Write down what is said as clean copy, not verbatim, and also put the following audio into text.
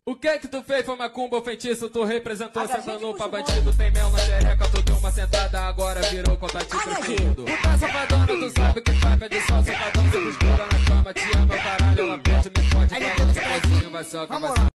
O que tu fez foi macumba ou feitiço? Tu representou sentando pra bandido. Tem mel na xereca, tu deu uma sentada, agora virou contatinho preferido. Tu tá safadona, tu sabe que faz, pede só safadão. Se escura na cama, te ama, caralho, ela pede, me pode, vai só, vai só.